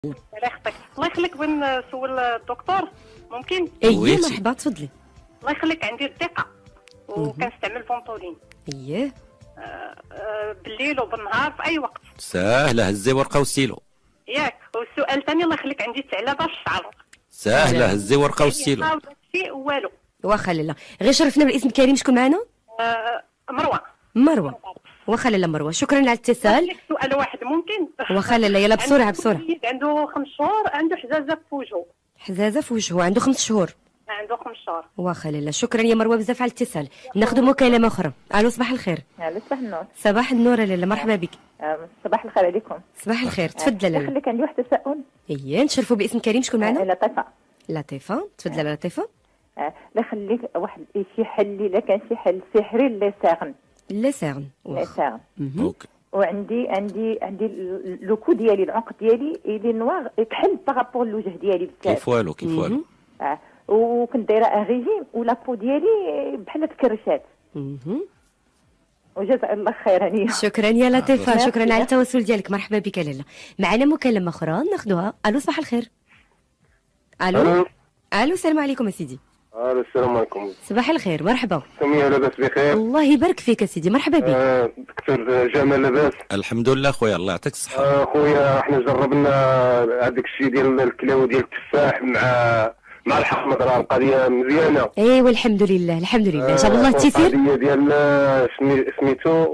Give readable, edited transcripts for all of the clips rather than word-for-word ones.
الله يخليك. الله يخليك، بغيت نسول الدكتور ممكن؟ اييه مرحبا تفضلي. الله يخليك، عندي الثقه وكنستعمل فونتولين. اييه بالليل وبالنهار في اي وقت. ساهله، هزي ورقه وستيلو. ياك. والسؤال الثاني، الله يخليك، عندي ثعلبه في الشعر. ساهله، هزي ورقه وستيلو. شيء والو. واخا لاله، غير شرفنا بالاسم الكريم. شكون معنا؟ مروه. واخا لاله مروه، شكرا على الاتصال. سؤال واحد ممكن؟ واخا لاله، يلا بسرعه بسرعه. عنده 5 شهور، عنده حزازه في وجهه. حزازه في وجهه، عنده 5 شهور. عنده 5 شهور. واخا لاله، شكرا يا مروه بزاف على الاتصال. ناخذ مكالمه اخرى. الو صباح الخير. الو صباح النور. صباح النور لاله، مرحبا بك. صباح الخير عليكم. صباح الخير، تفضل لاله. خليك، عندي واحد التساؤل. اييه نشرفوا باسم كريم. شكون معنا؟ لطيفه. لطيفه، تفضل لطيفه. لا خليك واحد شي حل، الا كان شي حل سحري لا ساغن. لا ساغن. لا ساغن. اوكي. وعندي لو كو ديالي، العنق ديالي الي نواغ كحل بارابور الوجه ديالي بزاف. كيف والو كيف والو. وكنت دايره ان ريجيم ولا بو ديالي بحال تكرشات. وجزاك الله خير هنيه. شكرا يا لطيفه، شكرا على التواصل ديالك. مرحبا بك لاله. معنا مكالمه اخرى ناخذوها. الو صباح الخير. الو السلام عليكم سيدي. السلام عليكم. صباح الخير، مرحبا. سمية، لاباس بخير؟ الله يبارك فيك سيدي، مرحبا بك. دكتور جمال، لاباس؟ الحمد لله خويا، الله يعطيك الصحه. خويا احنا جربنا هذاك الشيء ديال الكلاوي ديال التفاح مع الحمض، راه القضيه مزيانه. ايوا الحمد لله الحمد لله، ان شاء الله التيسير. القضيه ديال سميتو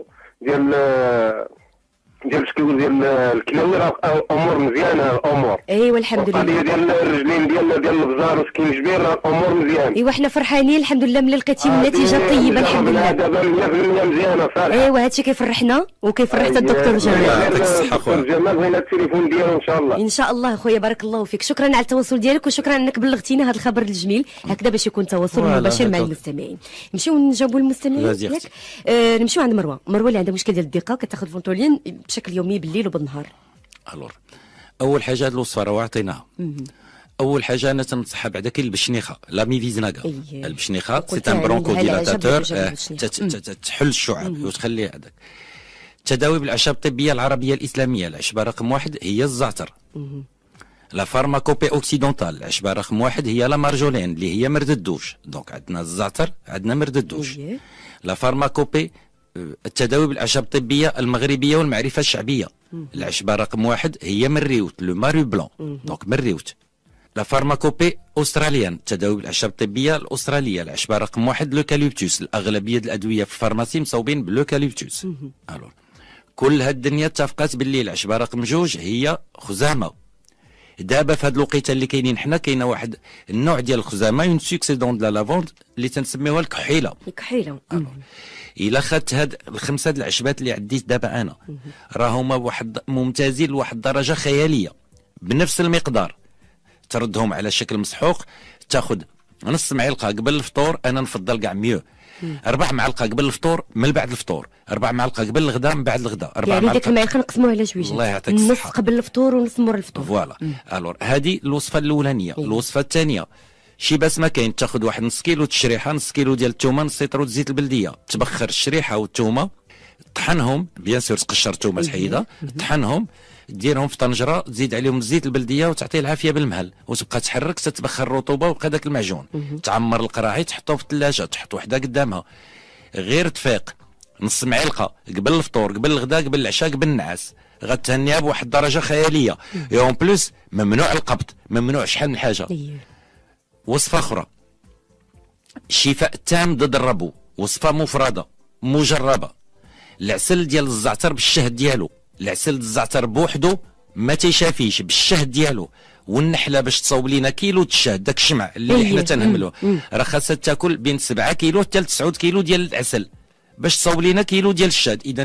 ديال شكون ديال الكلاوي، راه الامور مزيانه الامور. ايوا الحمد لله. القضيه ديال الرجلين ديال البزار وسكين جبير، راه الامور مزيان. ايوا حنا فرحانين الحمد لله من لقيتي النتيجه طيبه الحمد لله. دابا 100% مزيانه صالحه. ايوا هادشي كيفرحنا وكيفرح حتى الدكتور جمال. يعطيك الصحه خويا. الدكتور جمال بغينا التليفون ديالو ان شاء الله. ان شاء الله خويا، بارك الله فيك. شكرا على التواصل ديالك وشكرا انك بلغتينا هذا الخبر الجميل هكذا باش يكون تواصل مباشر مع المستمعين. نمشيو نجاوبوا المستمعين ياك. نمشيو عند مروه اللي عندها مشكل ديال الضيقه، كتاخذ فونتولين بشكل يومي بالليل وبالنهار. الور اول حاجه هاد الوصفه راه عطيناها. اول حاجه انا تنصحها بعدا كاين البشنيخه، لا ميفيزناغا. البشنيخه سي ان برونكو ديلاتاتور، تحل الشعاب وتخلي هذاك. تداوي بالاعشاب الطبيه العربيه الاسلاميه، العشبه رقم 1 هي الزعتر. لا فارماكوبي اوكسيدونتال، العشبه رقم 1 هي لا مارجولين اللي هي مرد الدوش. دونك عندنا الزعتر، عندنا مرد الدوش. لا فارماكوبي التداوي بالاعشاب الطبيه المغربيه والمعرفه الشعبيه، العشبه رقم 1 هي مريوت، لو ماريو بلون. دونك مريوت. لا فارماكوبي اوستراليان، التداوي بالاعشاب الطبيه الاستراليه، العشبه رقم 1 لوكاليبتوس. الاغلبيه الادويه في الفارماسي مصوبين بلوكاليبتوس. الور كل هاد الدنيا اتفقات باللي العشبه رقم 2 هي خزامه. دابا في هاد الوقيته اللي كاينين حنا كاينه واحد النوع ديال الخزامه اون سوكسيدون دو لافوند اللي تنسميوها الكحيله. الا خدت هاد الخمسه د العشبات اللي عديت دابا انا، راهما واحد ممتازين لواحد الدرجه خياليه بنفس المقدار. تردهم على شكل مسحوق، تاخذ نص معلقه قبل الفطور، انا نفضل كاع ميو 4 معالق قبل الفطور، من بعد الفطور 4 معالق قبل الغداء، من بعد الغداء 4 معالق. يعني ديك المعلقه نقسموها على جويجات، الله يعطيك الصحه، نص قبل الفطور ونص مور الفطور. فوالا. الور هذه الوصفه الاولانيه. الوصفه الثانيه شي باس ما كاين، تاخذ واحد نص كيلو الشريحه، نص كيلو ديال الثومه، نص لتر زيت البلديه، تبخر الشريحه والثومه، طحنهم بيان سور، تقشر الثومه تحيدها، طحنهم، ديرهم في طنجره، تزيد عليهم الزيت البلديه وتعطيه العافيه بالمهل، وتبقى تحرك تتبخر الرطوبه ويبقى داك المعجون. تعمر القراعي، تحطه في الثلاجه، تحط وحده قدامها، غير تفيق نص معلقه قبل الفطور، قبل الغداء، قبل العشاء، قبل النعاس، غتهنيها بواحد الدرجه خياليه. اون بلوس ممنوع القبض، ممنوع شحال من حاجه. وصفه اخرى شفاء تام ضد الربو، وصفه مفرده مجربه. العسل ديال الزعتر بالشهد ديالو، العسل الزعتر بوحدو ما تيشافيش، بالشهد ديالو. والنحله باش تصاوب لينا كيلو الشهد، داك الشمع اللي حنا تنهملوه، راه خاصها تاكل بين 7 كيلو حتى 9 كيلو ديال العسل باش تصاوب لينا كيلو ديال الشهد. اذا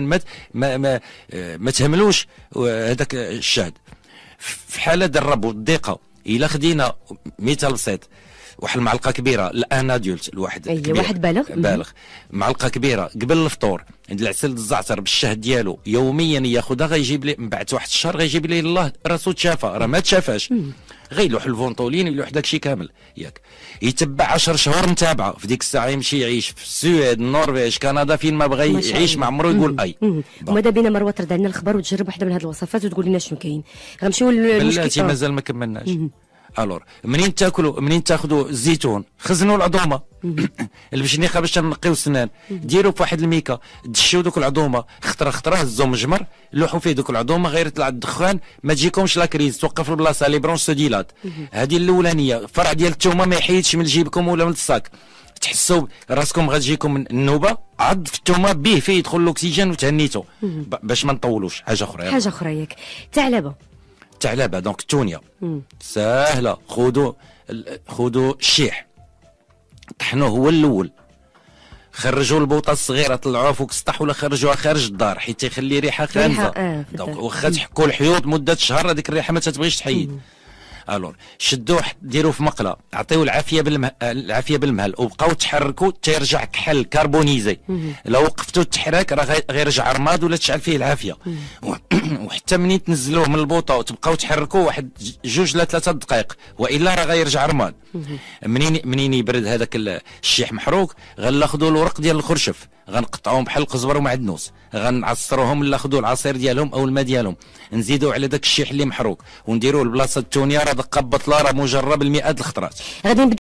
ما تهملوش هذاك الشهد. في حاله الربو الضيقه، الا خدينا مثال بسيط، واحد المعلقه كبيره الان ادولت، الواحد كبير واحد بالغ معلقه كبيره قبل الفطور عند العسل الزعتر بالشهد ديالو يوميا ياخذها، غيجيب لي من بعد واحد الشهر غيجيب ليه الله راسو تشافى، راه ما تشافاش. غير يلوح الفونطولين يلوح داكشي كامل ياك. يتبع 10 شهور متابعه، في ديك الساعه يمشي يعيش في السويد، النرويج، كندا، فين ما بغى يعيش، ما عمرو يقول اي. وماذا بينا مروه ترد عندنا الخبر وتجرب واحده من هذه الوصفات وتقول لنا شنو كاين. غنمشيو للمشكل. بلاتي مازال ما كملناش. الور منين تاخذوا الزيتون خزنوا العظومه البشنيخه باش تنقيو السنان، ديروا في واحد الميكا، دشيو دوك العظومه خطره هزوا مجمر، لوحوا فيه دوك العظومه، غير يطلع الدخان ما تجيكمش لا كريز، توقف البلاصه لي برونش سوديلات. هذه الاولانيه. فرع ديال الثومه ما يحيدش من جيبكم ولا من الصاك، تحسوا راسكم غتجيكم النوبه، عض في الثومه به فيه يدخل الاكسجين وتهنيتو باش ما نطولوش. حاجه اخرى ياك الثعلبه دونك التونيا ساهله. خذوا الشيح، طحنوه هو الاول، خرجوا البوطه الصغيره طلعوها فوق السطح ولا خرجوها خارج الدار حيت تيخلي ريحه خانزه. دونك واخا تحكوا الحيوط مده شهر هذيك الريحه ما تتبغيش تحيد. الور شدوه ديروه في مقله، عطيوه العافيه بالمهل وبقاو تحركوا تيرجع كحل كربونيزي. لو وقفتوا التحراك راه غيرجع رماد ولا تشعل فيه العافيه. وحتى منين تنزلوه من البوطه وتبقاو تحركوه واحد 2 ل 3 دقائق والا راه غيرجع رماد. منين يبرد هذاك الشيح محروق غناخذوا الورق ديال الخرشف، غنقطعوهم بحال القزبر ومعدنوس، غنعصروهم ولا ناخذوا العصير ديالهم او الماء ديالهم، نزيدوا على داك الشيح اللي محروق ونديروه لبلاصه التونيا. راه دقه بطله راه مجرب المئات الخطرات.